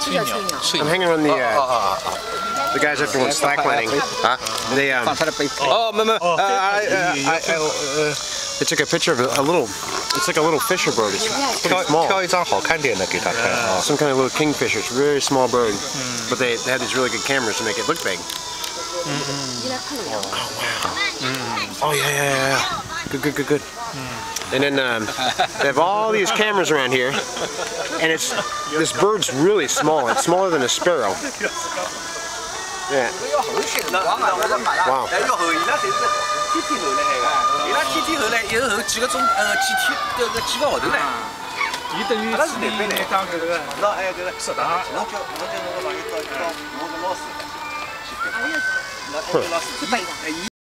I'm hanging on the guys everyone slacklining. They they took a picture of a little. It's like a little fisher bird. It's pretty small. Some kind of little kingfisher. It's a very small bird, but they had these really good cameras to make it look big. Oh wow. Oh yeah. Good. And then they have all these cameras around here, and this bird's really small. It's smaller than a sparrow. Yeah. Wow. Huh.